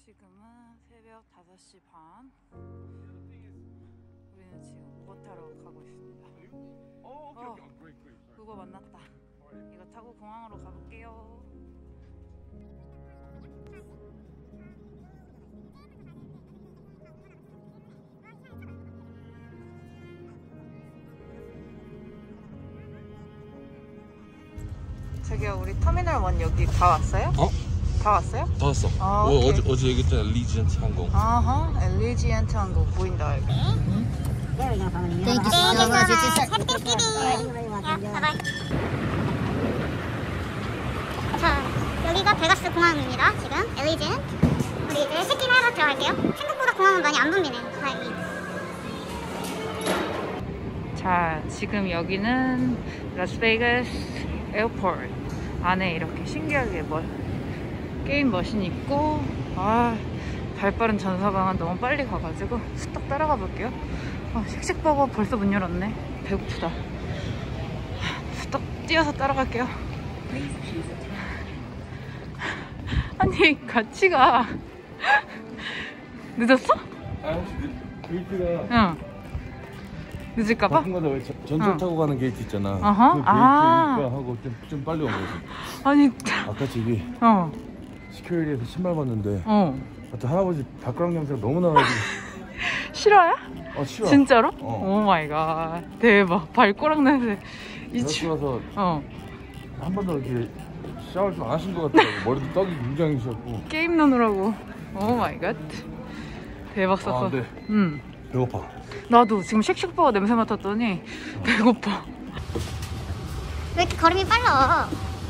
지금은 새벽 5시 반. 우리는 지금 우버 타러 가고 있습니다. 우버 만났다. 이거 타고 공항으로 가볼게요. 저기요, 우리 터미널 1 여기 다 왔어요? 다 왔어요? 다 왔어. 아, 어제 얘기했잖아, 엘리지언트 항공. 아하, 엘리지언트 항공 보인다 여기. Thank you so much. 자, 여기가 베가스 공항입니다. 지금 엘리젠트. 우리 이제 체킹하러 들어갈게요. 생각보다 공항은 많이 안 붐비네. 다행히. 자, 지금 여기는 라스베이거스 에어포트 안에 이렇게 신기하게 게임 머신 있고, 발빠른 전사방은 너무 빨리 가가지고 후딱 따라가 볼게요. 씩씩버거 벌써 문 열었네. 배고프다. 후딱 뛰어서 따라갈게요. 아니, 같이 가. 늦었어? 혹시 게이트가 응. 늦을까봐? 바쁜 거다. 왜 전철 타고 가는 게이트 있잖아. 어허. 그 게이트니까 하고 좀 빨리 온 거지. 아니, 아까 저기 시큐리티에서 신발 봤는데 어떤 할아버지 발가락 냄새가 너무 나가지고. 싫어요? 싫어. 진짜로? 오 마이 갓. 대박. 발꼬락 냄새. 그래서 한 번도 이렇게 샤워를 좀 안 하신 것 같더라고. 머리도 떡이 굉장히 셨고. 게임 노느라고. 오 마이 갓. 대박 쌌어. 네. 배고파. 나도 지금 쉑쉑버거 냄새 맡았더니 배고파. 왜 이렇게 걸음이 빨라?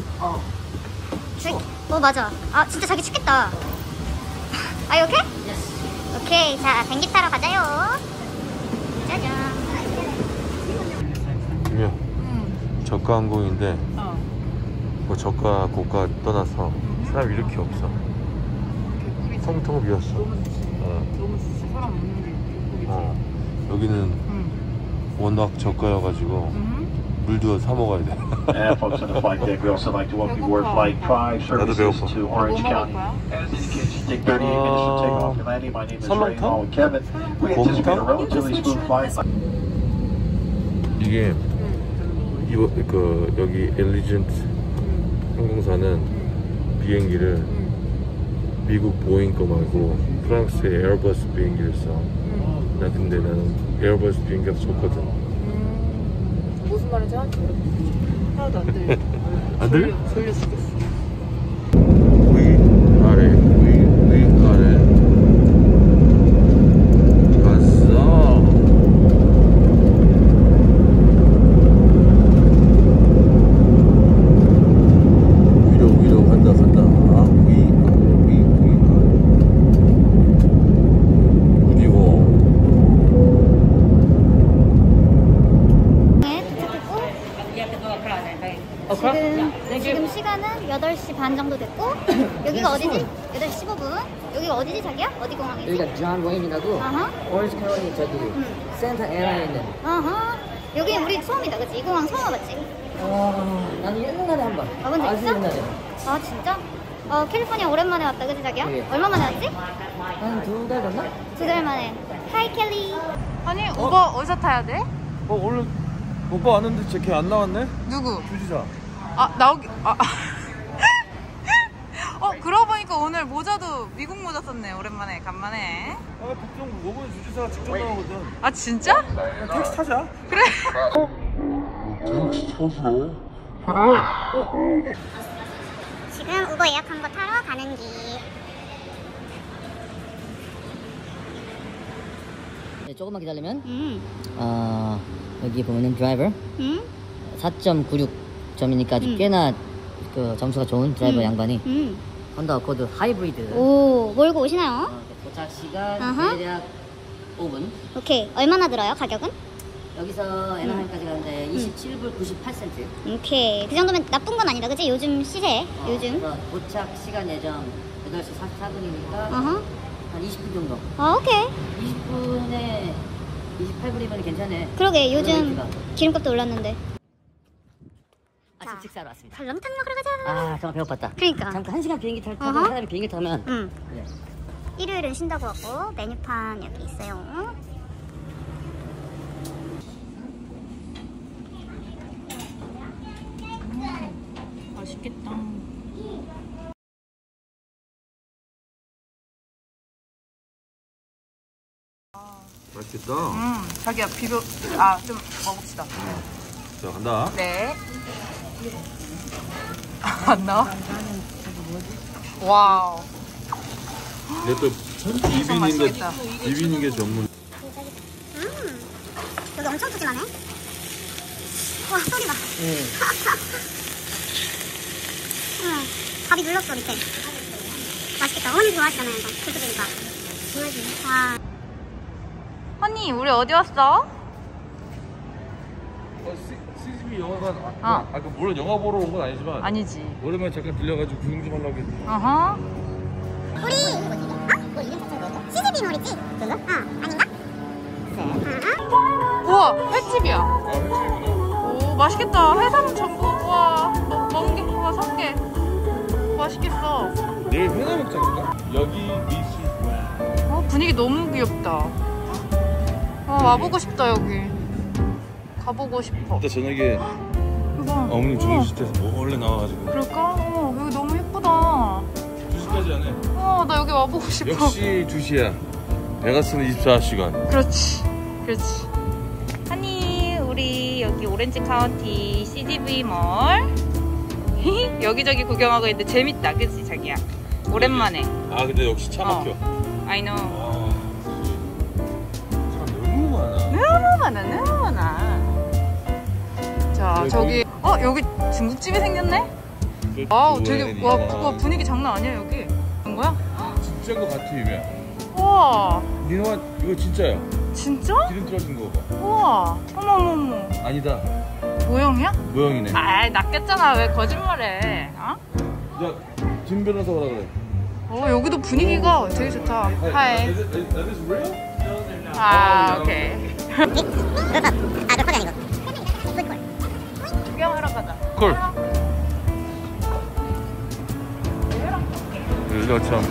맞아. 진짜 자기 춥겠다. You okay? Yes. 오케이, 자, 비행기 타러 가자요. 짜잔. 김이야. 저가 항공인데 뭐 저가 고가 떠나서 사람이 이렇게 없어. 텅텅 비었어. 너무 사람 없는 게 예쁘겠지. 여기는 워낙 저가여가지고 물도 사 먹어야 돼. And folks on the flight deck, we also like to welcome you aboard Flight 5 services to Orange County. As indicated, take 38 minutes to take off and landing. My name is Ray Hall and Kevin. We anticipate a relatively smooth flight. 이게 여기 엘리전트 항공사는 비행기를 미국 보잉 거 말고 프랑스의 에어버스 비행기를 써. 근데 나는 에어버스 비행기가 좋거든. 무슨 말인지 하나도 안 들려. 안 들려? 졸려 죽겠어. 위아래 갔어. 위로 간다. 지금 시간은 8시 반 정도 됐고 여기가 어디지? 8시 15분. 여기가 어디지 자기야? 어디 공항이지? 여기가 존 웨인이라고 오렌지 카운티 저기 센터 에어라인에 있는. 여기 우리 처음이다, 그치? 이 공항 처음 와봤지? 나는 옛날에 한 번. 와본 적 아주 있어? 옛날에. 진짜? 캘리포니아 오랜만에 왔다, 그치 자기야? 네. 얼마 만에 왔지? 한 2달 됐나? 2달 만에. 하이 켈리. 아니, 우버 어디서 타야 돼? 오늘 오빠 왔는데 쟤 걔 안 나왔네? 누구? 주지사. 나오기. 그러고 보니까 오늘 모자도 미국 모자 썼네. 오랜만에, 간만에. 보통 요번에 주지사가 직접 나오거든. 진짜? 택시 타자. 그래. 지금 우버 예약한 거 타러 가는 길. 네, 조금만 기다리면 여기 보면은 드라이버 4.96점이니까 아주 꽤나 그 점수가 좋은 드라이버 양반이 혼다 어코드 하이브리드. 오, 몰고 오시나요? 도착 시간 대략 5분. 오케이, 얼마나 들어요, 가격은? 여기서 애나하임까지 가는데 27불 98센트. 오케이, 그 정도면 나쁜 건 아니다, 그치? 요즘 시세, 요즘. 도착 시간 예정 8시 44분이니까 한 20분 정도. 오케이. 20분에 28불이면 괜찮네. 그러게, 요즘 기름값도 올랐는데. 아침 식사로 왔습니다. 설렁탕 먹으러 가자. 정말 배고팠다. 그러니까. 잠깐 1시간 비행기 타고 사람이 비행기 타면 응. 그래. 일요일은 쉰다고 하고 메뉴판 여기 있어요. 맛있겠다. 맛있겠다. 자기야 비벼. 좀 먹읍시다. 자, 간다. 네. 안 나와? 와우. 이게 또 비비는데 맛있겠다. 비비는 게 전문. 여기 엄청 푸짐하네. 와, 소리 봐. 밥이 눌렀어, 밑에. 맛있겠다. 어머니 좋아하시잖아요, 이거. 그쪽이니까. 와. 언니, 우리 어디 왔어? CGV 영화관. 물론 영화 보러 온 건 아니지만. 아니지. 오랜만에 잠깐 들려가지고 구경 좀 하려고 했는데. 어허. 우리 CGV 몰이지? 그거? 아닌가? 우와, 횟집이야. 횟집이구나. 오, 맛있겠다. 해삼 전부. 우와, 먹은 게 우와, 3개. 맛있겠어. 내일 회나 먹자 그럴까? 여기 미술. 분위기 너무 귀엽다. 와보고 싶다, 여기. 가보고 싶어. 이따 저녁에 이거. 어머님 주무실 때서 몰래 나와가지고. 그럴까? 여기 너무 예쁘다. 2시까지 안 해. 나 여기 와보고 싶어. 역시 2시야. 베가스는 24시간. 그렇지. 하니, 우리 여기 오렌지 카운티 CGV 몰. 여기저기 구경하고 있는데 재밌다, 그치 자기야? 오랜만에. 근데 역시 차 막혀. I know. 차 너무 많아. 너무 많아. 자, 저기 여기 중국집이 생겼네? 와우, 되게 그거 분위기 장난 아니야 여기. 그런 거야? 진짜인 거 같아, 유미야. 우와. 니노아 이거 진짜야. 진짜? 기름 떨어진 거 봐. 우와. 어머머머. 아니다. 모형이야? 모형이네. 낚였잖아. 왜 거짓말해? 야, 김 변호사가 그래. 여기도 분위기가 되게 좋다. 하이. Is this real? 오케이. 몇 아니고. 구경하러 가자. 콜. 여기가 참.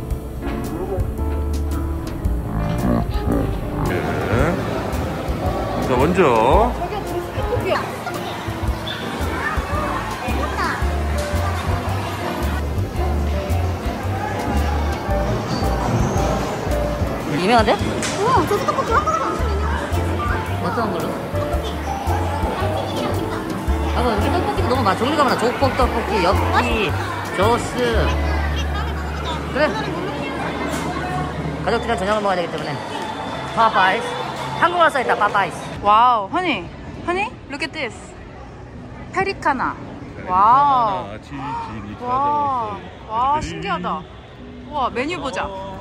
자, 먼저. 유명한데? 저 떡볶이 한국에서 엄청 유명해. 어떤 걸로? 여기 떡볶이도 너무 많아. 종류가 많아. 족복 떡볶이, 엽기, 조스. 그래. 가족들이랑 저녁을 먹어야 되기 때문에. 파파이스. 한국어로 써있다. 파파이스. 와우, 허니, look at this. 페리카나. 와우. 와, 신기하다. 우와, 메뉴 보자.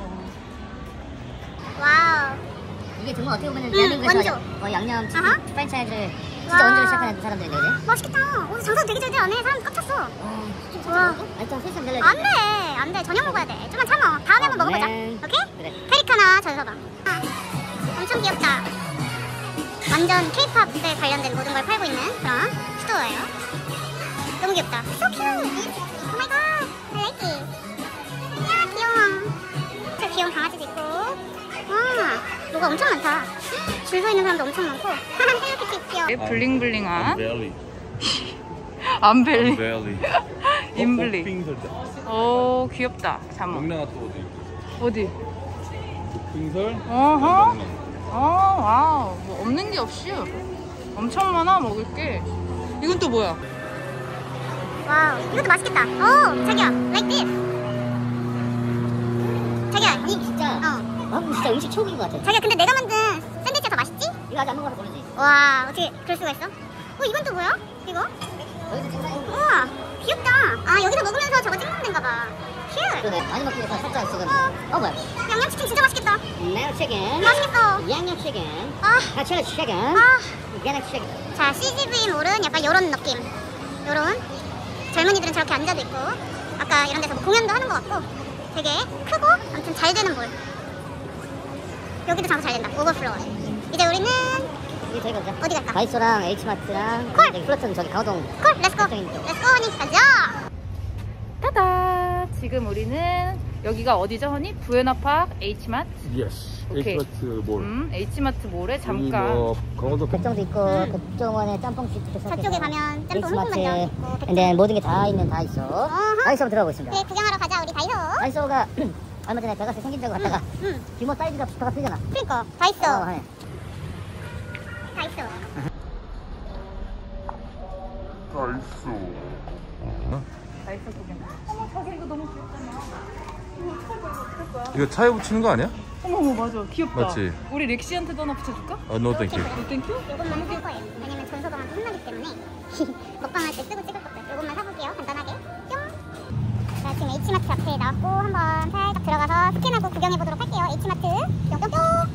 와우. 이게 정말 어떻게 보면 대한민국에서 양념치킨 프랜차이즈를 진짜 원조로 시작하는 사람들인데, 그지? 맛있겠다. 오늘 장사 되게 잘 돼. 안에 사람 꽉 찼어. 와. 일단 세상 별로 안 돼. 저녁 먹어야 돼. 좀만 참아. 다음에 한번 먹어보자. 네. 오케이? 그래. 페리카나 잘 사봐. 엄청 귀엽다. 완전 K-팝에 관련된 모든 걸 팔고 있는 그런 스토어예요. 너무 귀엽다. So cute. Oh my god. I like it. 야, 귀여워. 저 귀여운 강아지도 있고. 와, 뭐가 엄청 많다. 줄 서 있는 사람도 엄청 많고. 이렇게 귀여워. 블링블링한 벨리. 암벨리. 벨리. 인블리. 오, 귀엽다. 잠깐만. 명랑아 또 어디? 빙설. 어허. 와우. 뭐 없는 게 없이 엄청 많아 먹을 게. 이건 또 뭐야? 와우, 이것도 맛있겠다. 오, 자기야, like this. 자기야, 아니 진짜 진짜 음식 초보인 것 같아. 자기야, 근데 내가 만든 샌드위치가 더 맛있지? 이거 아직 안 먹어서 모르지. 와, 어떻게 그럴 수가 있어? 이건 또 뭐야? 이거? 여기서 찍는 우와, 귀엽다. 여기서 먹으면서 저거 찍는 데인가 봐. 큐. 그러네. 많이 먹기 위해서 살짝 지금. 뭐야? 양념치킨 진짜 맛있겠다. 매우치킨. 맛있겠어. 양념치킨. 가츠치킨. 양념치킨. 자, CGV 몰은 약간 요런 느낌. 요런 젊은이들은 저렇게 앉아도 있고, 아까 이런 데서 뭐 공연도 하는 것 같고, 되게 크고 아무튼 잘 되는 몰. 여기도 장사 잘 된다. 오버플로어. 이제 우리는 이제 저희가 어디야? 어디 갈까? 다이소랑 H마트랑 콜! 저기 플러튼 저기 강호동. 콜! 렛츠고! 렛츠고 하니 가자! 따다! 지금 우리는 여기가 어디죠, 허니? 부에나파크 H마트? Yes. 오케이. H마트 몰. H마트 몰에 여기 잠깐. 뭐 강원도 백정도 있고 국정원에 짬뽕집도 저쪽에 가면 짬뽕 H마트. 홍콩 있고. 근데 모든 게 다 있는 다이소. 다이소 한번 들어가 보겠습니다. 그래, 구경하러 가자, 우리 다이소. 다이소가 얼마 전에 베가스 생긴다고 갔다가 규모 사이즈가 비슷하가 틀잖아. 그러니까, 다이소. 하네. 다이소. 다이소 구경. 어머, 자기 이거 너무 귀엽잖아. 이거 어떡할 거야, 이거 어떡할 거야? 이거 차에 붙이는 거 아니야? 어머, 맞아. 귀엽다. 맞지? 우리 렉시한테도 하나 붙여줄까? No thank you. 오, 땡큐? 요것만 살 거예요. 왜냐면 전소방한테 혼나기 때문에 먹방할 때 쓰고 찍을 것들 요것만 사볼게요. 간단하게. 뿅. 자, 지금 H마트 앞에 나왔고 한번 살짝 들어가서 스캔하고 구경해보도록 할게요. H마트. 뿅뿅뿅.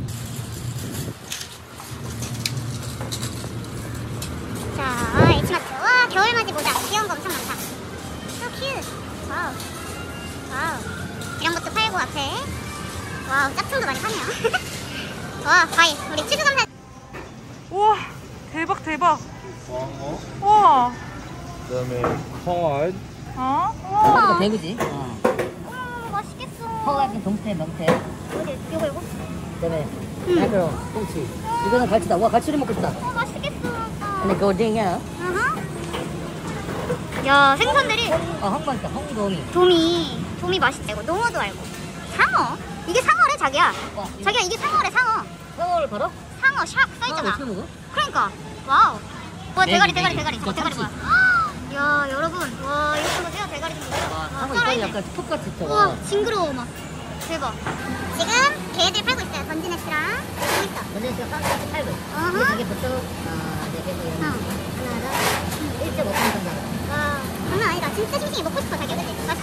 자, H마트. 와, 겨울맞이 모자. 귀여운 거 엄청 많다. So cute. 와우. 와우. 이런 것도 팔고 앞에. 와우, 짝퉁도 많이 파네요. 와, 과일. 우리 추수감사. 우와, 대박, 대박. 광어. 우와. 그다음에 콩알. 어? 이거 우와. 대구지. 맛있겠어. 허가 약간 동태, 명태. 요거. 그다음에 마카롱, 꽁치. 이거는 갈치다. 와, 갈치를 먹고 싶다. 맛있겠어. 근데 그거 어디냐? 야, 생선들이 한번 있다. 홍도미. 도미 맛있다. 이거 농어도 알고. 상어. 이게 상어래, 자기야. 자기야, 이게 상어래, 상어. 상어를 팔아? 상어 샥 써있잖아. 어떻게 먹어? 그러니까. 와우. 와, 대가리. 대가리. 저거 대가리 참치. 뭐야? 야, 여러분. 와, 이거 좀 보세요. 대가리 좀 보세요. 와, 상어 살아있네. 이빨이 약간 톱같이 있어. 우와, 징그러워 막. 대박. 지금 개들 팔고 있어요. 던지네스랑. 여기 있어. 먼저 지금 쌍쌍 팔고. 어허. 근데 가게 보통 네 개고 이런 어. 하나하나 1.5분 정도. 와, 장난 아니다. 진짜 싱싱히 먹고 싶어, 자기야. 그치? 맛있어.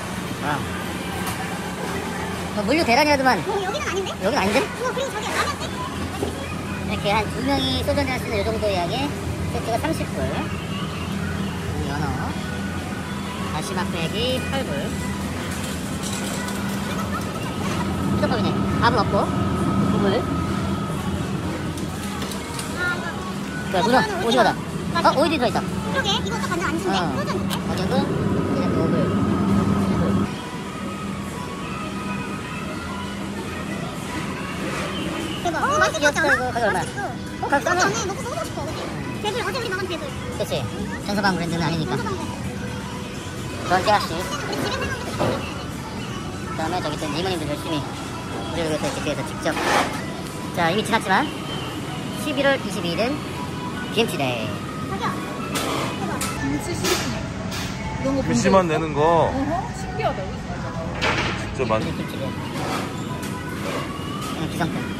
물류 대란이라더만 여기는 아닌데? 여긴 아닌데? 우와, 그리고 저기 라면 세? 이렇게 한 2명이 소주 한잔 할 수 있는 이 정도 예약에 세트가 30불. 연어. 다시마 빼기 8불. 수도법이네. 밥은 없고 9불. 그래, 문어 오징어다. 오이도 들어있어. 그러게, 이것도 완전 안 준대. 소주 안 준대. 어제도 이제 5불. 대박. 맛있을 것 같지 않아? 이거 가격 얼마야? 맛있어. 가격 싸네. 먹고 먹고 싶어. 그치? 대불, 어제 우리 먹은 대불. 그치. 전서방 브랜드는 아니니까. 전소방 먹어. 그런 깨알씨. 우리 집에 사는 것도 있어. 그 다음에 저기 또 이모님들 열심히 우리를 위해서 이렇게 뒤에서 직접. 자, 이미 지났지만 11월 22일은 BMC데이. 자기야. 대박. 김치 시즈닝. 이런 거 글씨만 내는 거 어허, 신기하다. 진짜 많이. 김치를. 기성품.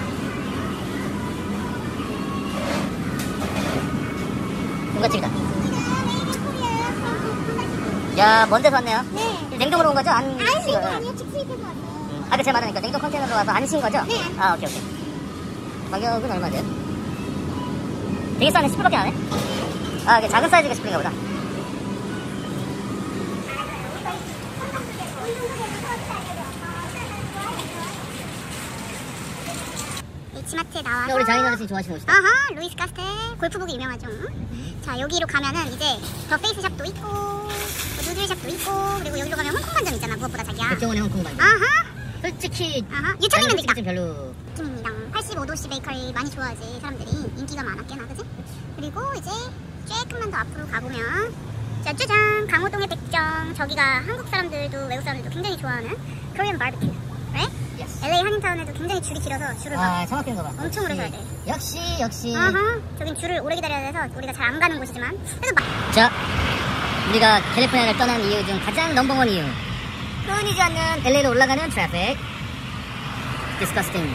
군가집이다. 야, 먼 데서 왔네요. 네. 냉동으로 온 거죠? 안 아니, 신 이거 거죠? 아니요. 직수입해서 왔어요. 아까 제가 말하니까 냉동 컨테이너로 와서 안 신 거죠? 네. 아, 오케이. 가격은 얼마인데요? 되게 싸네. 10불밖에 안 해? 아, 이게 작은 사이즈가 10불인가 보다. H마트에 나와서 우리 장인 어르신이 좋아하시는 옷이다. 아하, 루이스 카스텔 골프복이 유명하죠. 자, 여기로 가면은 이제 더 페이스샵도 있고 누들샵도 있고 그리고 여기로 가면 홍콩 반점 있잖아. 무엇보다 자기야. 백종원의 홍콩 반점. 아하, 솔직히 아하. 유천이면 되겠다. 좀 별로. 느낌입니다. 85도씨 베이커리 많이 좋아하지 사람들이. 인기가 많았게나, 그지? 그리고 이제 조금만 더 앞으로 가보면 짜자잔, 강호동의 백정. 저기가 한국 사람들도 외국 사람들도 굉장히 좋아하는 코리안 바비큐. right? Yes. LA 한인타운에도 굉장히 줄이 길어서 줄을 막 아, 정확히 거 봐. 엄청 오래 서야 돼. 역시. 아하, 저긴 줄을 오래 기다려야 돼서 우리가 잘 안 가는 곳이지만 그래서 막 자, 우리가 캘리포니아를 떠난 이유 중 가장 넘버원 이유. 끊이지 않는 LA로 올라가는 트래픽. 디스커스팅.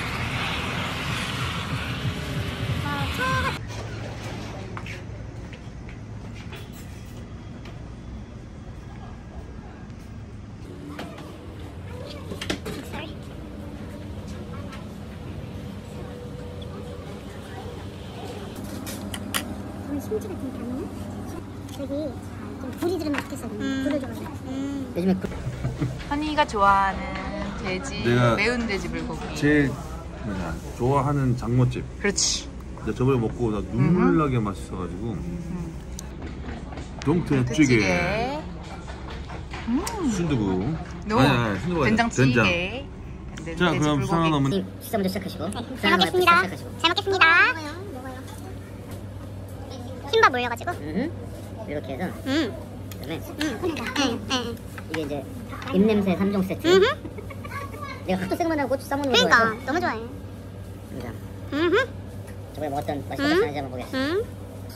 오늘 심지가 좀 다르네. 저기 좀 불이 들으면 좋겠어. 불을 좀 요즘에 허니가 좋아하는 돼지, 내가 매운 돼지 불고기. 제일 좋아하는 장모집. 그렇지. 나 저번에 먹고 나 눈물 나게 맛있어가지고 동태찌개, 돼지찌개. 순두부. 노. 아니, 순두부가 된장찌개. 자, 그럼 상황 넘은. 식사 먼저 시작하시고. 잘 먹겠습니다. 잘 먹겠습니다. 흰밥 올려가지고. 이렇게 해서. 그다음에 이게 이제 입냄새 3종 세트. 내가 핫도 생각나고 고추 싸먹는 거 그러니까 좋아해서. 너무 좋아해. 자, 저번에 먹었던 맛있는 거 하는지 한번 보겠습니다.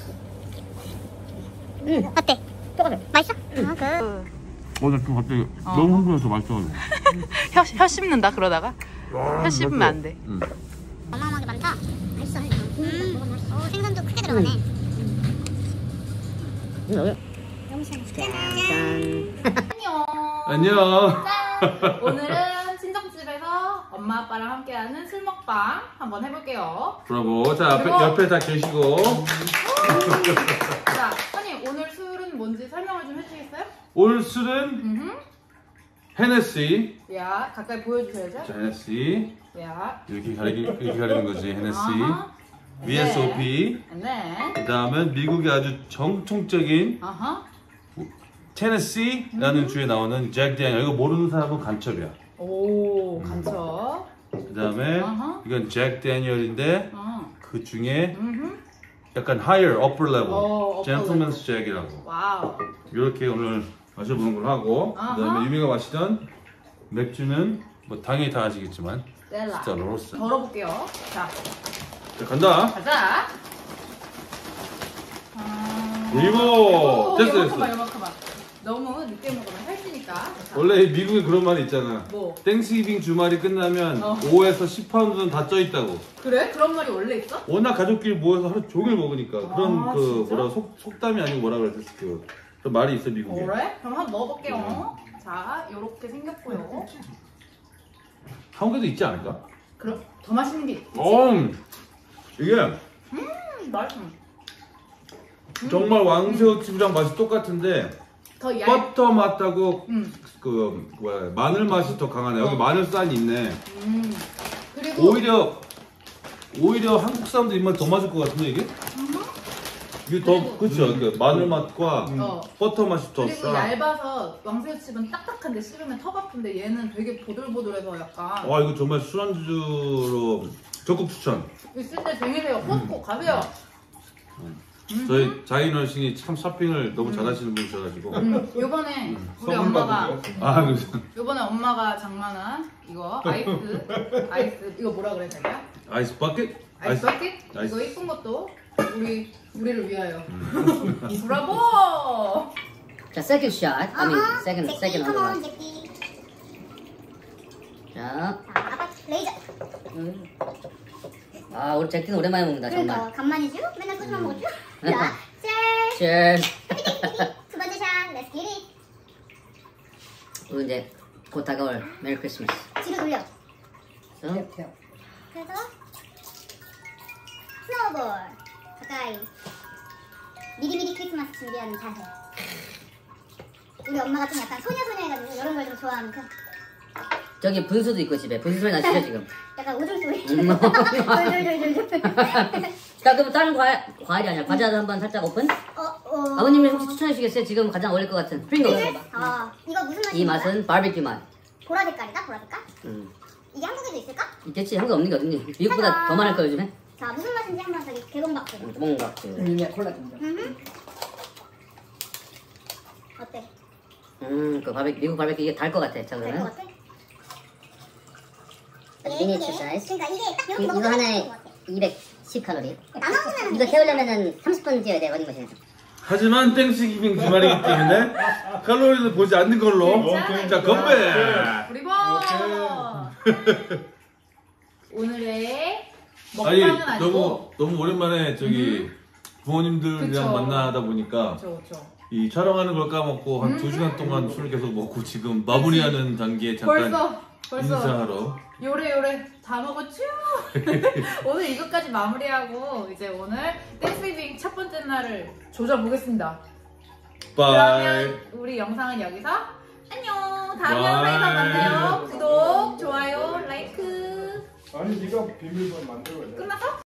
어때? 똑같아. 맛있어? 나 지금 갑자기 너무 흥분해서 맛있어가지고. 혀 씹는다 그러다가 혀 씹으면 안 돼. 어마어마하게 많다. 맛있어. 생선도 크게 들어가네. 너무 짠. 안녕. 오늘은 친정집에서 엄마 아빠랑 함께하는 술 먹방 한번 해볼게요. 브라보. 자, 옆에 다 계시고. 자, 선생님 오늘 술은 뭔지 설명을 좀 해주시겠어요? 오늘 술은 헤네시. 야, 가까이 보여주셔야죠. 자, 헤네시. 야, 이렇게 가리는 거지, 헤네시. 아하. VSOP. 네. 그 다음은 미국의 아주 정통적인 아하. 테네시라는 주에 나오는 잭 데니엘. 이거 모르는 사람은 간첩이야. 오, 간첩. 그 다음에 아하. 이건 잭 데니엘인데 그 중에 약간 higher, upper level, gentleman's jack이라고. 와우. 이렇게 오늘 마셔보는 걸 하고 아하. 그 다음에 유미가 마시던 맥주는 뭐 당연히 다 아시겠지만 스텔라. 스텔라 로사. 덜어볼게요. 자, 자, 간다. 가자. 이거 됐어. 요만큼만. 너무 늦게 먹으면 살찌니까. 자. 원래 미국에 그런 말이 있잖아. 뭐? 땡스기빙 주말이 끝나면 5에서 10파운드는 다 쪄 있다고. 그래? 그런 말이 원래 있어? 워낙 가족끼리 모여서 하루 종일 먹으니까 그런 그 진짜? 뭐라 속담이 아니고 뭐라 그랬지 그런 말이 있어 미국에. 그래? 그럼 한번 먹어볼게요. 자, 요렇게 생겼고요. 한국에도 있지 않을까? 그럼 더 맛있는 게 있지? 이게 맛있어. 정말 왕새우칩이랑 맛이 똑같은데 더 버터 맛하고 그 뭐야 마늘 맛이 더 강하네. 여기 마늘 쌀이 있네. 그리고 오히려 한국 사람들 입맛 더 맞을 것 같은데 이게? 이게 더 그렇죠. 그 마늘 맛과 버터 맛이 더 그리고 싸. 얇아서 왕새우칩은 딱딱한데 씹으면 턱 아픈데 얘는 되게 보들보들해서 약간. 와 이거 정말 술안주로 적극 추천. 있을 때 쟁이세요. 코스코 가세요. 저희 자이너신이 참 쇼핑을 너무 잘하시는 분이셔가지고. 요번에 우리 엄마가 요번에 엄마가 장만한 이거 아이스 이거 뭐라 그래야 되냐? 아이스 버킷? 아이스 버킷? 아이스. 이거 이쁜 것도 우리를 위하여. 브라보! 자, second shot. I mean, second 제끼 on the 컴온 left. 제끼. 자, 아빠 레이저. 아, 우리 잭키는 오랜만에 먹는다, 정말. 그러니까 간만이죠? 맨날 소주만 먹었죠? 자, 짠. Cheers. 두 번째 샷. Let's get it. 우리 이제 곧 다가올 메리 크리스마스. 뒤로 돌려. 그래서 그래서 스노우볼 가까이. 미리미리 크리스마스 준비하는 자세. 우리 엄마가 좀 약간 소녀소녀해가지고 이런 걸 좀 좋아하니까. 저기 분수도 있고 집에 분수 소리 나시죠 지금? 약간 오줌소리. 돌돌돌돌돌. 자, 그럼 다른 과일이 아니라 과자도 한번 살짝 오픈? 아버님이 혹시 추천해 주시겠어요? 지금 가장 어울릴 것 같은 프링글. 이거 무슨 맛이야? 이 맛은 바비큐 맛. 보라 색깔이다? 보라 색깔? 이게 한국에도 있을까? 있겠지. 한국에 없는 게 어딨니? 미국보다 더 많을 거예요 요즘에. 자, 무슨 맛인지 한번 저기 개봉박수. 뭔가 콜라. 어때? 그 미국 바비큐 이게 달 것 같아. 자, 될 것 그러면 같아? 미니처 사이즈. 그러니까 이게 딱 이렇게 이거 먹으면 하나에 될것 같아. 210칼로리. 나눠 먹으면 이거 태우려면은 30분 뛰어야 돼 러닝머신에서. 하지만 땡스기빙 주말이기 때문에 칼로리를 보지 않는 걸로. 자, 건배. 브리보! 오늘의 아니 먹방은 아니고 너무 오랜만에 저기 부모님들이랑 그쵸. 만나다 보니까 그쵸. 이 촬영하는 걸 까먹고 한 2시간 동안 술을 계속 먹고 지금 마무리하는 단계에 잠깐 벌써 인사하러. 요래 다 먹었죠? 오늘 이것까지 마무리하고 이제 오늘 땡스기빙 첫 번째 날을 조져보겠습니다. 바이. 그러면 우리 영상은 여기서 안녕. 다음 영상에서 만나요. 구독, 좋아요, 라이크. 아니 네가 비밀번호 만들어야 돼. 끝났어?